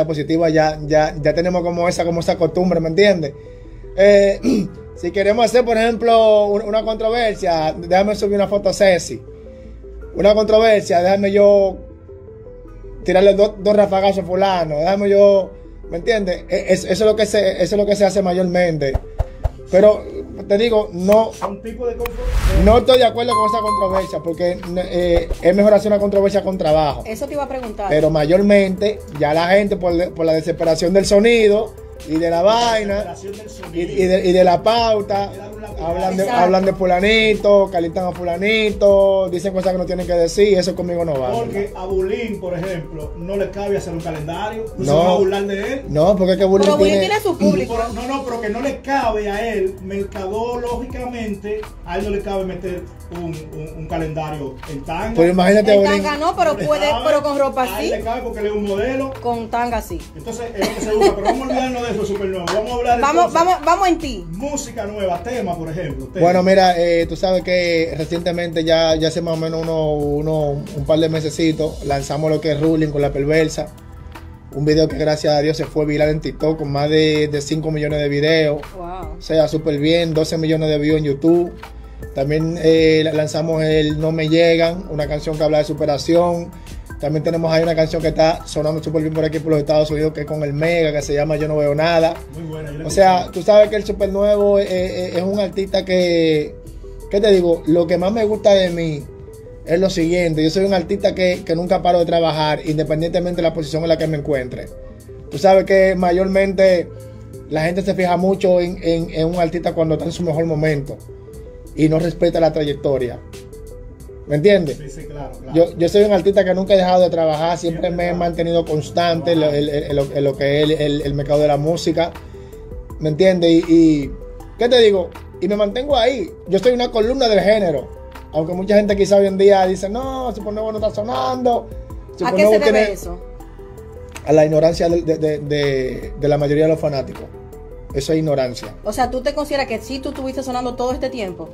diapositiva, ya tenemos como esa costumbre, ¿me entiendes? Si queremos hacer, por ejemplo, una controversia, déjame subir una foto sexy. Una controversia, déjame yo tirarle dos rafagazos a fulano, déjame yo, ¿me entiendes? Eso es lo que se hace mayormente. Pero te digo, no estoy de acuerdo con esa controversia, porque es mejor hacer una controversia con trabajo. Eso te iba a preguntar. Pero mayormente, ya la gente por la desesperación del sonido y de la vaina y de la pauta, hablan de fulanito, calientan a fulanito, dicen cosas que no tienen que decir, eso conmigo no va. Porque a Bulín, por ejemplo, no le cabe hacer un calendario, no se No. van a burlar de él. No, porque es que Bulín Pero Bulín tiene su público. Pero que no le cabe a él, mercadológicamente, a él no le cabe meter un calendario en tanga. Pues imagínate, El Bulín. tanga no, pero No le puede, cabe, pero con ropa a él sí. le cabe porque él es un modelo. Con tanga sí. Entonces, es lo que se usa, pero vamos a olvidarnos de eso, super nuevo. Vamos a hablar Vamos en ti. música nueva, tema, por ejemplo. Tema. Bueno, mira, tú sabes que recientemente ya hace más o menos un par de mesecitos lanzamos lo que es Ruling con La Perversa. Un video que gracias a Dios se fue viral en TikTok con más de 5 millones de videos. Wow. O sea, súper bien, 12 millones de views en YouTube. También lanzamos el No Me Llegan, una canción que habla de superación. También tenemos ahí una canción que está sonando súper bien por aquí por los Estados Unidos, que es con el Mega, que se llama Yo No Veo Nada. Muy buena. O sea, tú sabes que el Super Nuevo es un artista que, ¿qué te digo? Lo que más me gusta de mí es lo siguiente. Yo soy un artista que nunca paro de trabajar, independientemente de la posición en la que me encuentre. Tú sabes que mayormente la gente se fija mucho en un artista cuando está en su mejor momento y no respeta la trayectoria. ¿Me entiendes? Sí, claro. Yo soy un artista que nunca he dejado de trabajar, siempre me he mantenido constante en lo que es el mercado de la música. ¿Me entiendes? Y ¿qué te digo? Y me mantengo ahí. Yo soy una columna del género. Aunque mucha gente quizá hoy en día dice, no, Super Nuevo no está sonando. ¿A qué se debe eso? A la ignorancia de la mayoría de los fanáticos. Eso es ignorancia. O sea, ¿tú te consideras que sí tú estuviste sonando todo este tiempo?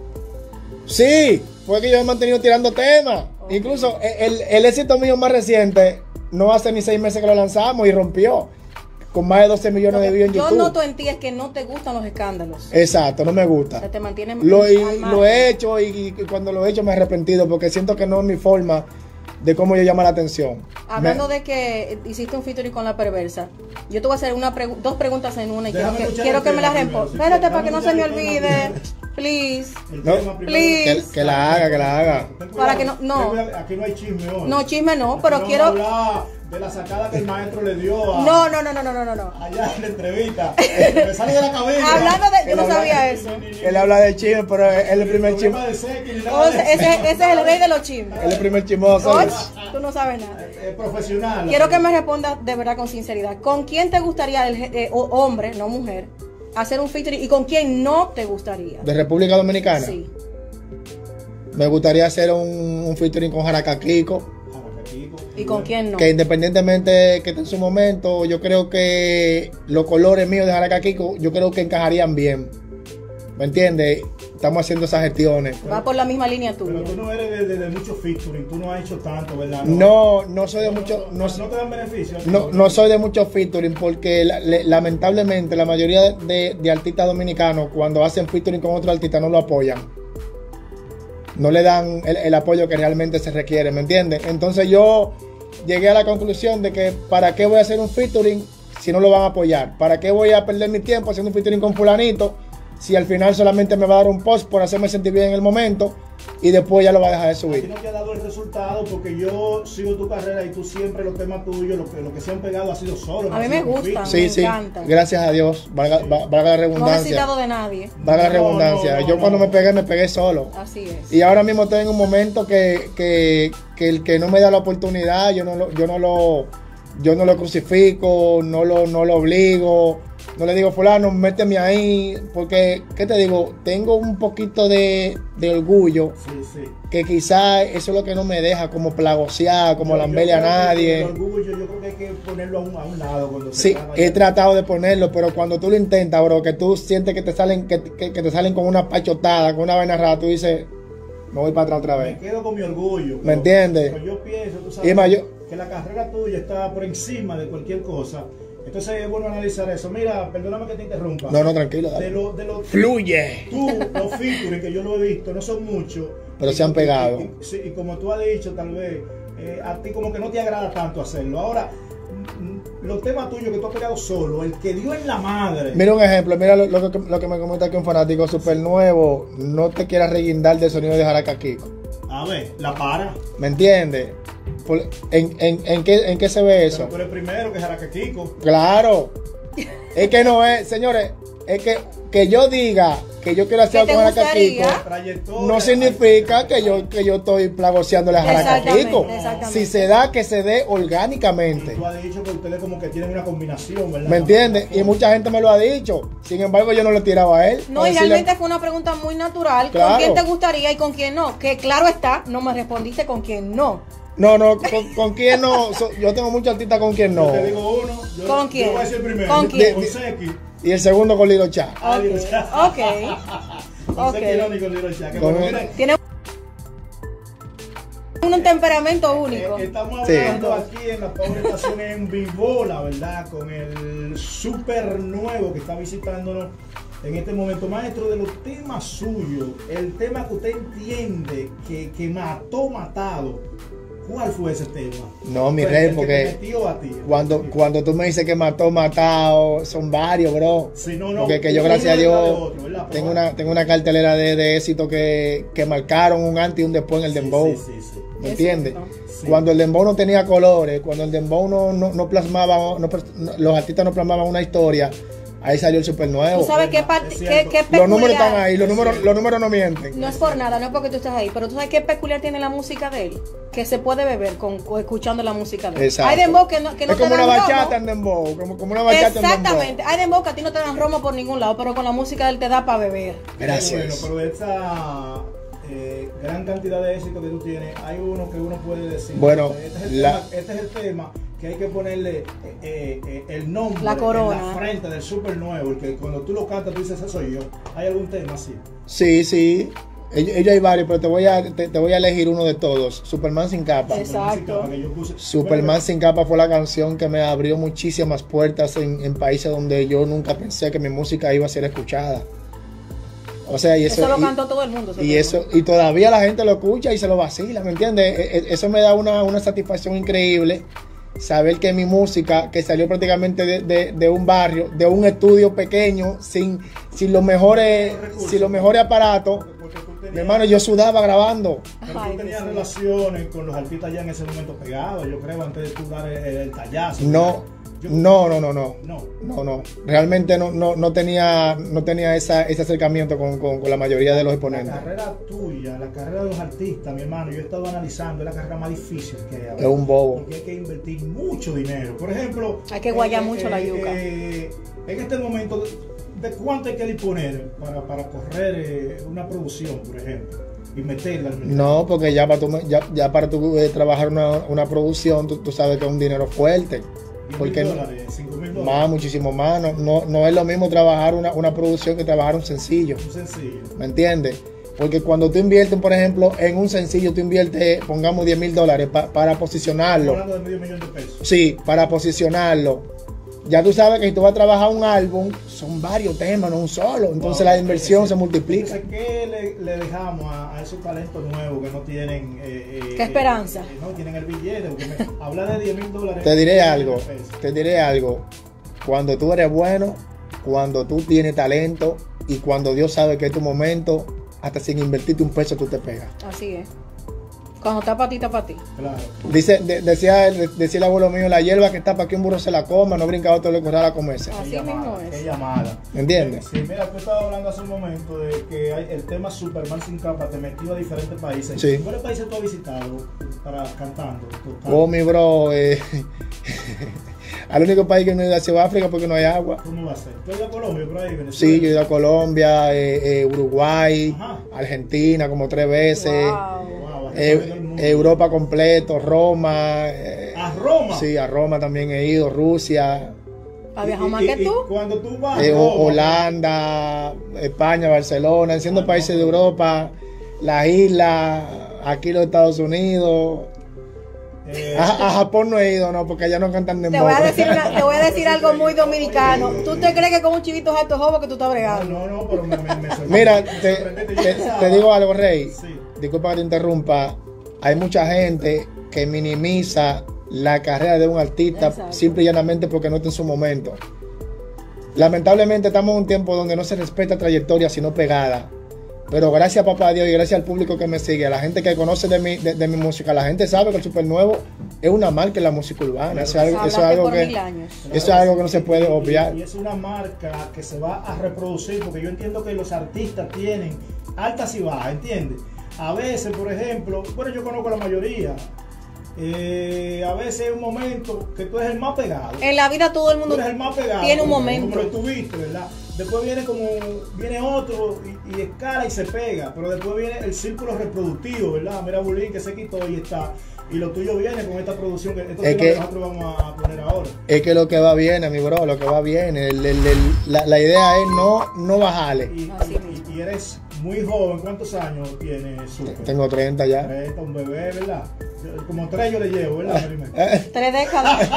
Sí, porque yo he mantenido tirando temas. Okay. Incluso el éxito mío más reciente, no hace ni 6 meses que lo lanzamos y rompió. Con más de 12 millones de views en YouTube. Yo noto en ti es que no te gustan los escándalos. Exacto, no me gusta. O sea, te mantienes lo he hecho y cuando lo he hecho me he arrepentido porque siento que no es mi forma de cómo yo llamo la atención. Hablando de que hiciste un featuring con La Perversa, yo te voy a hacer dos preguntas en una y quiero que me las respondas. Espérate para que no se me olvide. Please. No, please. Que la haga. Para que no. Aquí no hay chisme hoy. No, chisme no, pero aquí quiero. De la sacada que el maestro le dio a. No. Allá en la entrevista. Me sale de la cabeza. Hablando de. Yo no sabía eso. Él habla de chisme, pero es el primer chisme. Ese es el rey de los chismes. Es el primer chismoso. Tú no sabes nada. Es profesional. Quiero que me respondas de verdad con sinceridad. ¿Con quién te gustaría, hombre, no mujer, hacer un featuring y con quién no te gustaría? ¿De República Dominicana? Sí. Me gustaría hacer un featuring con Jaraca Kiko. ¿Y con quién no? Que independientemente que esté en su momento, yo creo que los colores míos de Jaraca Kiko, yo creo que encajarían bien. ¿Me entiendes? Estamos haciendo esas gestiones. Va por la misma línea tuya. Pero tú no eres de mucho featuring, tú no has hecho tanto, ¿verdad? No soy de mucho. No te dan beneficios. No soy de mucho featuring porque lamentablemente la mayoría de artistas dominicanos cuando hacen featuring con otro artista no lo apoyan. No le dan el apoyo que realmente se requiere, ¿me entiendes? Entonces yo llegué a la conclusión de que ¿para qué voy a hacer un featuring si no lo van a apoyar? ¿Para qué voy a perder mi tiempo haciendo un featuring con fulanito si al final solamente me va a dar un post por hacerme sentir bien en el momento y después ya lo va a dejar de subir? A ti no te ha dado el resultado porque yo sigo tu carrera y tú siempre los temas tuyos, lo que se han pegado ha sido solo. A mí me gustan, sí, me encantan. Gracias a Dios, valga la redundancia. No he necesitado de nadie. Valga la redundancia. Yo cuando me pegué solo. Así es. Y ahora mismo estoy en un momento que el que no me da la oportunidad, yo no lo crucifico, no lo obligo. No le digo, fulano, méteme ahí, porque, ¿qué te digo? Tengo un poquito de orgullo, sí. Que quizás eso es lo que no me deja como plagosear, como lamberle a nadie. El orgullo yo creo que hay que ponerlo a un lado. Cuando sí, he tratado de ponerlo, pero cuando tú lo intentas, bro, que tú sientes que te salen con una pachotada, con una vaina rara, tú dices, me voy para atrás otra vez. Me quedo con mi orgullo. ¿Me entiendes? Pero yo pienso, tú sabes. que la carrera tuya está por encima de cualquier cosa, entonces es bueno analizar eso. Mira, perdóname que te interrumpa. No, tranquilo. Fluye. Tú, los features que yo lo he visto, no son muchos. Pero se han pegado. Y como tú has dicho, tal vez a ti como que no te agrada tanto hacerlo. Ahora, los temas tuyos que tú has pegado solo, el que dio en la madre. Mira un ejemplo, mira lo que me comenta aquí un fanático súper nuevo. No te quieras reguindar del sonido de Jaraca Kiko. A ver, la para. ¿Me entiendes? ¿En qué se ve eso? Pero tú eres primero que Jaraca Kiko. Claro. Es que no es, señores, es que yo diga que yo quiero hacer algo con Jaraca Kiko no significa que yo estoy plagoseándole a Jaraca Kiko. Si se da, que se dé orgánicamente. Y tú has dicho que ustedes como que tienen una combinación, ¿verdad? ¿Me entiendes? Y mucha gente me lo ha dicho. Sin embargo, yo no le tiraba a él. No, y realmente fue una pregunta muy natural. Claro. ¿Con quién te gustaría y con quién no? Que claro está, no me respondiste con quién no. No, con quién no. Yo tengo muchos artistas con quién no. Yo te digo uno. ¿Con quién? Yo voy a decir primero. ¿Con quién? Con Seki. Y el segundo con Lilo Cha. Con Seki no, con Lilo Cha. Tiene un temperamento único. Estamos hablando aquí en la Power Estación en vivo, la verdad, con el super nuevo que está visitándonos en este momento. Maestro, de los temas suyos, el tema que usted entiende que matado, ¿cuál fue ese tema? No, mi rey, porque cuando tú me dices que matado, son varios, bro. Sí, no, porque que yo, gracias a Dios, tengo una cartelera de éxito que marcaron un antes y un después en el dembow. Sí. ¿Me entiendes? Sí. Cuando el dembow no tenía colores, cuando el dembow no plasmaba, los artistas no plasmaban una historia, ahí salió el super nuevo. ¿Tú sabes qué peculiar? Los números están ahí, los números no mienten. No es por nada, no es porque tú estés ahí, pero ¿tú sabes qué peculiar tiene la música de él? Que se puede beber escuchando la música de él. Exacto. Hay dembow que no es te como dan una bachata romo. en dembow, como una bachata en dembow. Exactamente, hay dembow que a ti no te dan romo por ningún lado, pero con la música de él te da para beber. Gracias. Bueno, pero esa gran cantidad de éxito que tú tienes, hay uno que uno puede decir. Bueno, este es el tema que hay que ponerle el nombre, la corona, en la frente del super nuevo, el que cuando tú lo cantas tú dices, ese soy yo. ¿Hay algún tema así? Sí. Ellos hay varios, pero te voy a elegir uno de todos. Superman sin capa. Exacto. Superman sin capa fue la canción que me abrió muchísimas puertas en países donde yo nunca pensé que mi música iba a ser escuchada. O sea, y eso lo cantó todo el mundo. Y todavía la gente lo escucha y se lo vacila, ¿me entiendes? Eso me da una satisfacción increíble. Saber que mi música, que salió prácticamente de un barrio, de un estudio pequeño, sin los mejores aparatos. Mi hermano, yo sudaba grabando. Pero tú tenías relaciones con los artistas ya en ese momento pegados, yo creo, antes de tú dar el tallazo. No. Realmente no tenía ese acercamiento con la mayoría de los exponentes. La carrera tuya, la carrera de los artistas, mi hermano, yo he estado analizando, es la carrera más difícil que hay. Es un bobo. Porque hay que invertir mucho dinero. Por ejemplo, hay que guayar mucho la yuca. En este momento, ¿de cuánto hay que disponer para correr una producción, por ejemplo? Y meterla al mercado. No, porque ya para tú trabajar una producción, tú sabes que es un dinero fuerte. Porque $5,000. Más, muchísimo más. No es lo mismo trabajar una producción que trabajar un sencillo. ¿Me entiendes? Porque cuando tú inviertes, por ejemplo, en un sencillo, tú inviertes, pongamos $10,000 para posicionarlo. Estamos hablando de $500,000 pesos. Sí, para posicionarlo. Ya tú sabes que si tú vas a trabajar un álbum, son varios temas, no un solo. Entonces la inversión se multiplica. Entonces, ¿qué le dejamos a esos talentos nuevos que no tienen... ¿Qué esperanza? No tienen el billete. Porque habla de $10,000. Te diré algo. Cuando tú eres bueno, cuando tú tienes talento y cuando Dios sabe que es tu momento, hasta sin invertirte un peso tú te pegas. Así es. Cuando está para ti, está para ti. Claro. Decía el abuelo mío, la hierba que está para que un burro se la coma, no brinca otro le corra a comerse. Así mismo es. Qué llamada. ¿Me entiendes? Sí, mira, tú estabas hablando hace un momento de que el tema Superman sin capa te metió a diferentes países. Sí. ¿Cuáles países tú has visitado para cantando? Oh, mi bro, al único país que no he ido hacia África porque no hay agua. ¿Cómo va a ser? ¿Tú has ido a Colombia por ahí? Venezuela? Sí, yo he ido a Colombia, Uruguay, Ajá. Argentina como 3 veces. Wow. Europa completo, Roma. ¿A Roma? Sí, a Roma también he ido, Rusia. ¿Ha viajado más que tú? Cuando tú vas Holanda, España, Barcelona, siendo países de Europa, las islas, aquí los Estados Unidos. A Japón no he ido, no, porque allá no cantan de te voy a decir algo muy dominicano. ¿Tú te crees que con un chivito alto joven que tú estás bregando? No, pero me mira, te digo algo, Rey. Sí. Disculpa que te interrumpa. Hay mucha gente que minimiza la carrera de un artista. Exacto. Simple y llanamente porque no está en su momento. Lamentablemente estamos en un tiempo donde no se respeta trayectoria sino pegada. Pero gracias a papá Dios y gracias al público que me sigue, a la gente que conoce de mi música, la gente sabe que el Supernuevo es una marca en la música urbana. Eso es algo que no se puede obviar. Y es una marca que se va a reproducir, porque yo entiendo que los artistas tienen altas y bajas, ¿entiendes? A veces, por ejemplo, bueno, yo conozco a la mayoría. A veces hay un momento que tú eres el más pegado. En la vida todo el mundo eres el más pegado, tiene un momento. Como lo tuviste, ¿verdad? Después viene otro y escala y se pega. Pero después viene el círculo reproductivo, ¿verdad? Mira Bulín que se quitó y está. Y lo tuyo viene con esta producción que nosotros vamos a poner ahora. Es que lo que va bien, mi bro, lo que va bien. La idea es no bajarle. Y eres muy joven. ¿Cuántos años tienes, Super? Tengo 30 ya. 30, un bebé, ¿verdad? Como 3 yo le llevo, ¿verdad? 3 décadas.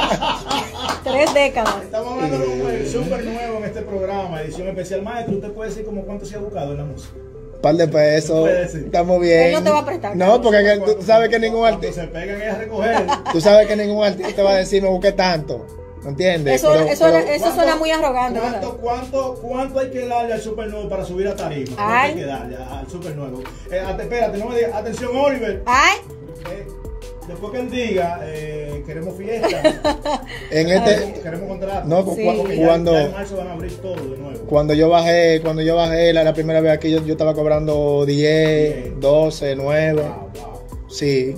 3 décadas. Estamos hablando de un Supernuevo en este programa, edición especial. Maestro, ¿usted puede decir como cuánto se ha buscado en la música? Par de pesos, estamos bien. Él no te va a prestar. No, porque tú sabes que ningún artista se pegan es a recoger. Tú sabes que ningún artista te va a decir me busqué tanto. ¿Me entiendes? Eso suena muy arrogante. ¿Cuánto hay que darle al Supernuevo para subir a tarima? ¿Cuánto hay que darle al Supernuevo? Espérate, no me digas. Atención, Oliver. Ay. Después que él diga, queremos fiesta, queremos contrato. No, sí. Cuando ya en marzo van a abrir todo de nuevo. Cuando yo bajé la primera vez aquí, yo estaba cobrando 10, 12, 9. Wow. Sí.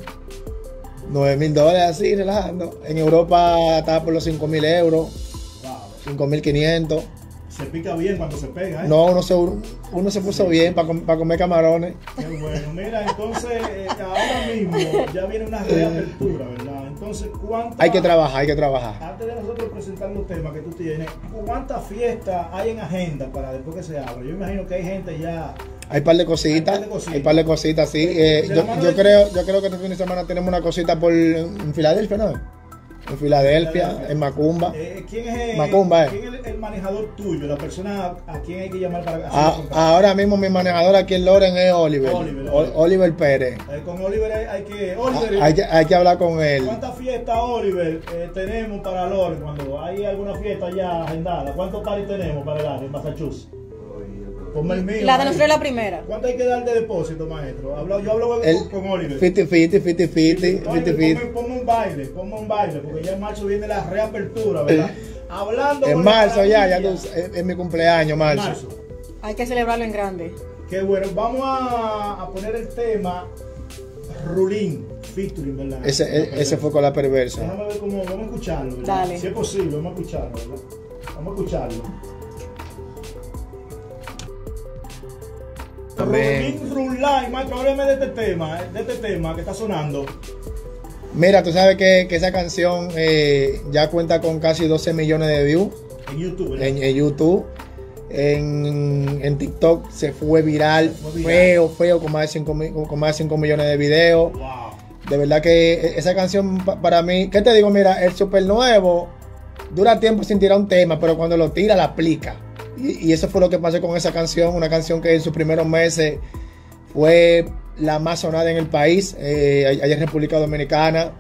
$9,000 así, relajando. En Europa estaba por los 5,000 euros. Wow. 5,500. Se pica bien cuando se pega, ¿eh? No, uno se puso bien para comer camarones. Qué bueno. Mira, entonces, ahora mismo ya viene una reapertura, ¿verdad? Entonces, hay que trabajar. Antes de nosotros presentar los temas que tú tienes, ¿cuántas fiestas hay en agenda para después que se abra? Yo imagino que hay gente ya... Hay un par de cositas, sí. Yo creo que este fin de semana tenemos una cosita en Filadelfia, ¿no? En Filadelfia, en Macumba. ¿Quién es Macumba, ¿quién es el manejador tuyo? La persona a quien hay que llamar para hacer el contrato. Ahora mismo mi manejador aquí en Loren es Oliver Pérez. Con Oliver hay que hablar con él. ¿Cuántas fiestas, Oliver, tenemos para Loren? Cuando hay alguna fiesta ya agendada, ¿cuántos paris tenemos para el área en Massachusetts? Ponme el mío. La de nosotros es la primera. ¿Cuánto hay que dar de depósito, maestro? Yo hablo con Oliver. 50-50. Ponme un baile, porque ya en marzo viene la reapertura, ¿verdad? Hablando en marzo es mi cumpleaños, marzo. Hay que celebrarlo en grande. Qué bueno, vamos a poner el tema Rulín, featuring, ¿verdad? Ese fue con La Perversa. Déjame ver cómo, vamos a escucharlo, ¿verdad? Dale. Si es posible, vamos a escucharlo, ¿verdad? Vamos a escucharlo. Rulín, maestro, háblame de este tema que está sonando. Mira, tú sabes que esa canción ya cuenta con casi 12 millones de views en YouTube, ¿verdad? En YouTube. En TikTok se fue viral, feo, con más de 5 millones de videos. Wow. De verdad que esa canción para mí, ¿qué te digo? Mira, el Supernuevo dura tiempo sin tirar un tema, pero cuando lo tira la aplica. Y eso fue lo que pasó con esa canción, una canción que en sus primeros meses fue la más sonada en el país, allá en República Dominicana,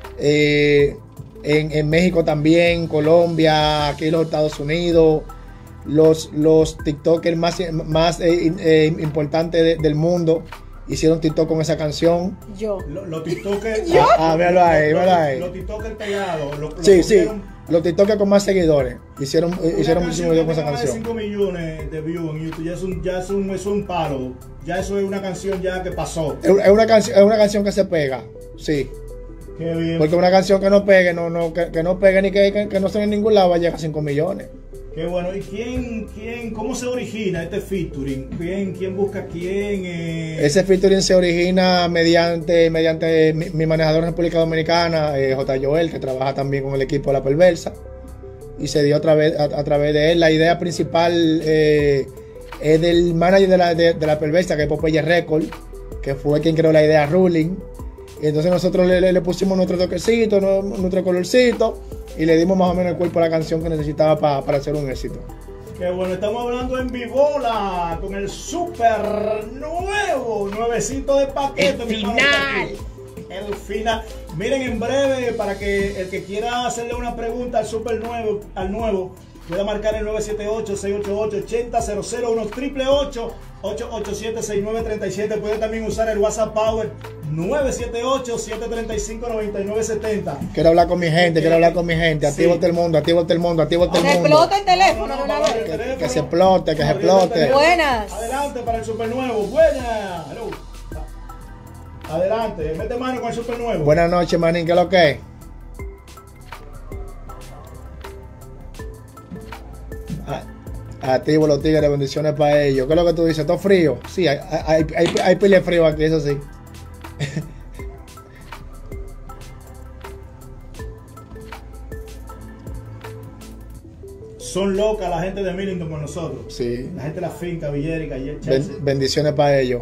en México también, Colombia, aquí en los Estados Unidos. Los TikTokers más importantes del mundo hicieron TikTok con esa canción. Los TikTokers. Véalo ahí. Los TikTokers pegados. Sí. Los TikTokers con más seguidores hicieron muchísimo video con esa canción. 5 millones de views en YouTube. Ya es un palo. Ya eso es una canción ya que pasó. Es una canción que se pega. Sí. Qué bien. Porque una canción que no pegue, que no pegue ni que no suene en ningún lado va a llegar a 5 millones. Qué bueno. ¿Y cómo se origina este featuring? ¿Quién busca a quién? Ese featuring se origina mediante mi manejador en República Dominicana, J. Joel, que trabaja también con el equipo de La Perversa. Y se dio a través de él. La idea principal es del manager de la Perversa, que es Popeye Record, que fue quien creó la idea Ruling. Y entonces nosotros le pusimos nuestro toquecito, nuestro colorcito, y le dimos más o menos el cuerpo a la canción que necesitaba para hacer un éxito. Qué bueno, estamos hablando en Vivola con el super nuevecito de paquete. El final. El final. Miren, en breve, para que el que quiera hacerle una pregunta al super nuevo, pueda marcar el 978-688-8000, 1-888-887-6937. Puede también usar el WhatsApp Power 978-735-9970. Quiero hablar con mi gente, Activo todo el mundo, activo todo el mundo. Que explote el teléfono de una vez. Que se explote. Buenas. Adelante para el super nuevo. Buenas. Hello. Adelante, mete mano con el super nuevo. Buenas noches, manín, ¿qué es lo que es? Activo los tigres, bendiciones para ellos. ¿Qué es lo que tú dices? ¿Todo frío? Sí, hay pile de frío aquí, eso sí. Son locas la gente de Millington con nosotros. Sí. La gente de la finca, Villerica, Bendiciones para ellos.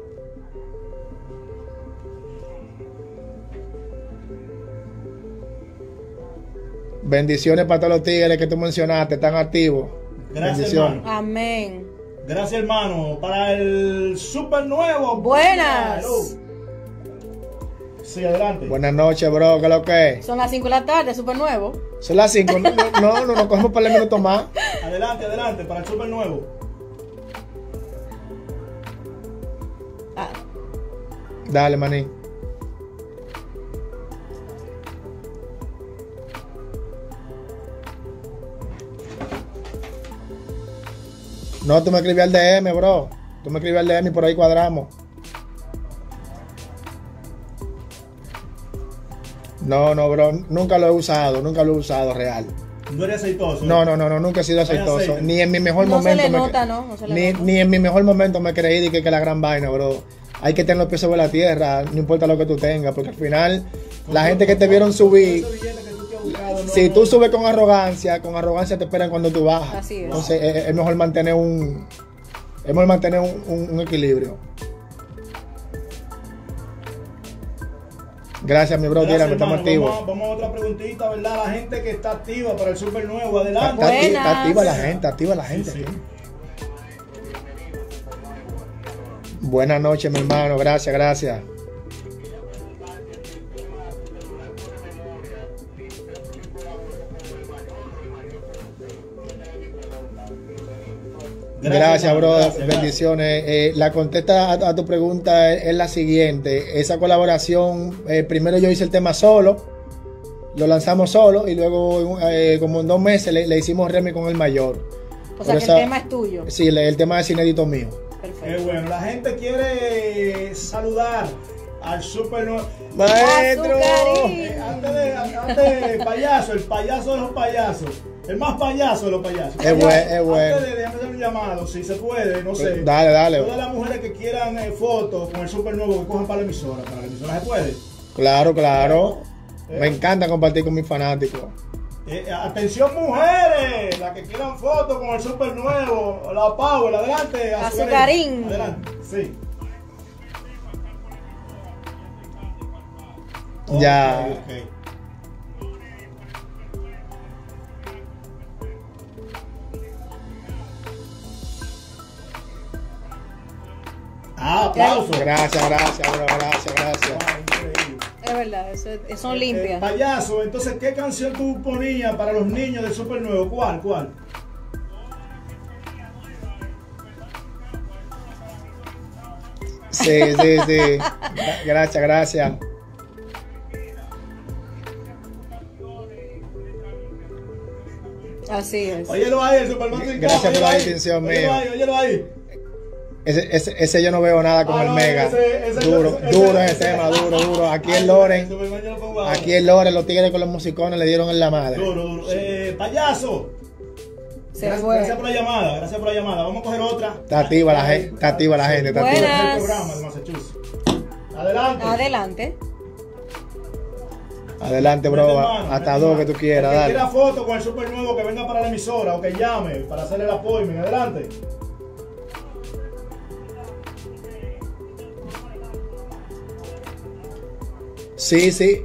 Bendiciones para todos los tigres que tú mencionaste, están activos. Gracias, hermano. Amén. Gracias, hermano. Para el super nuevo. Buenas. Sí, adelante. Buenas noches, bro. ¿Qué es lo que es? Son las 5 de la tarde, super nuevo. Son las 5. No, nos cogemos para el minuto más. Adelante, para el super nuevo. Dale, maní. No, tú me escribí al DM, bro. Tú me escribí al DM y por ahí cuadramos. No, bro. Nunca lo he usado real. ¿No eres aceitoso? No, nunca he sido aceitoso. Ni en mi mejor momento. Se le nota, no se le nota. Ni en mi mejor momento me creí que la gran vaina, bro. Hay que tener los pies sobre la tierra, no importa lo que tú tengas, porque al final la gente que te vieron subir, si tú subes con arrogancia te esperan cuando tú bajas. Así es. Entonces es mejor mantener un equilibrio. Gracias, mi bro, Gracias, estamos activos. Vamos a otra preguntita, ¿verdad? La gente que está activa para el super nuevo, adelante. Está activa la gente. Sí. Buenas noches, mi hermano, gracias. Gracias, bro. Gracias. Bendiciones. La contesta a tu pregunta es la siguiente. Esa colaboración, primero yo hice el tema solo, lo lanzamos solo y luego como en 2 meses le hicimos remix con el mayor. O sea que el tema es tuyo. Sí, el tema es inédito mío. Qué bueno, la gente quiere saludar al super nuevo maestro. Antes payaso, el payaso de los payasos, el más payaso de los payasos. Es bueno. Antes de hacer un llamado, si se puede, no sé. Dale. Todas las mujeres que quieran fotos con el super nuevo que cojan para la emisora se puede. Claro. Me encanta compartir con mis fanáticos. Atención, mujeres, las que quieran fotos con el super nuevo, la Power, adelante. Azucarín. Adelante, sí. Ya. Okay. Aplausos. Gracias, bro, gracias. Es verdad, son limpias. Payaso, entonces, ¿qué canción tú ponías para los niños del super nuevo? ¿Cuál? Sí. Gracias. Así es. Óyelo ahí, el Superman. Gracias por la distinción mía. Óyelo ahí. Ese yo no veo nada con el Mega. Duro ese tema, duro. Aquí en Loren, los tigres con los musicones le dieron en la madre. Duro. Payaso. Gracias por la llamada. Vamos a coger otra. Está activa la gente. Buenas. Es el programa de Massachusetts. Adelante, bro. Hasta 2 que tú quieras. El que Dale. quiera foto con el super nuevo, que venga para la emisora o que llame para hacer el appointment. Adelante. Sí, sí.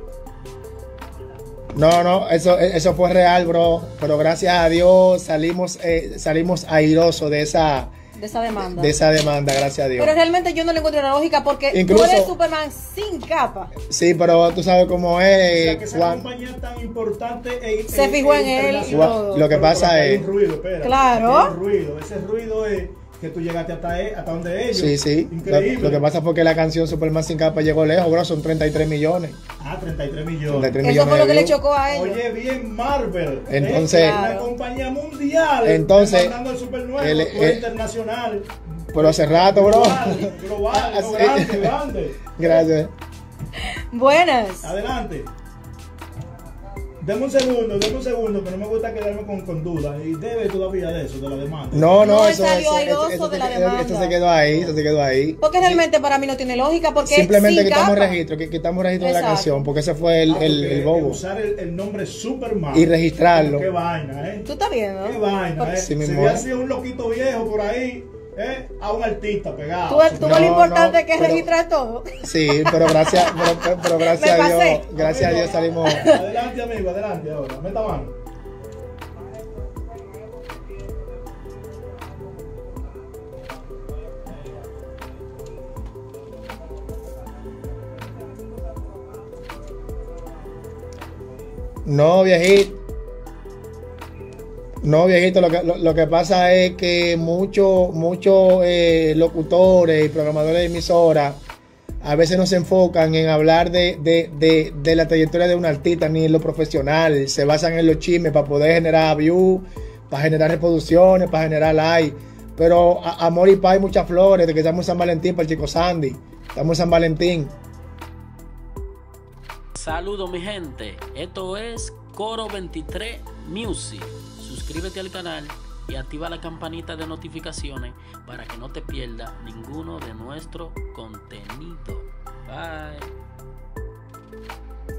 No, eso fue real, bro. Pero gracias a Dios salimos airosos de esa demanda. De esa demanda, gracias a Dios. Pero realmente yo no le encuentro la lógica porque incluso, tú eres Superman sin capa. Sí, pero tú sabes cómo es. O sea, que esa compañía tan importante se fijó en él y todo. Lo que pasa es. Hay un ruido, espera. Claro. Ese ruido es que tú llegaste hasta donde ellos. Sí. Increíble. Lo que pasa fue que la canción Superman sin capa llegó lejos, bro. Son 33 millones. 33 millones. 33 Eso millones fue lo que le chocó a ellos. Oye, bien Marvel. Entonces, una compañía mundial. Entonces, mandando el super nuevo, internacional. Pero hace rato, bro. Global, grande. Gracias. Buenas. Adelante. Deme un segundo, que no me gusta quedarme con dudas. ¿Y debe todavía de eso, de la demanda? No, eso de la demanda. Esto se quedó ahí. Porque realmente para mí no tiene lógica. Porque simplemente quitamos registro de la canción, porque ese fue el bobo. Usar el nombre Superman. Y registrarlo. Qué vaina, ¿eh? Tú estás viendo. Qué vaina, Sí, si hubiera sido un loquito viejo por ahí, a un artista pegado. Tú ves lo importante que es registrar todo. Sí, pero gracias a Dios salimos. Adelante, amigo, adelante ahora. Meta mano. No, viejito, lo que pasa es que muchos locutores y programadores de emisoras a veces no se enfocan en hablar de la trayectoria de un artista ni en lo profesional. Se basan en los chismes para poder generar views, para generar reproducciones, para generar likes. Pero amor y paz y muchas flores, de que estamos en San Valentín para el chico Sandy. Estamos en San Valentín. Saludos mi gente, esto es Coro 23 Music. Suscríbete al canal y activa la campanita de notificaciones para que no te pierdas ninguno de nuestro contenido. Bye.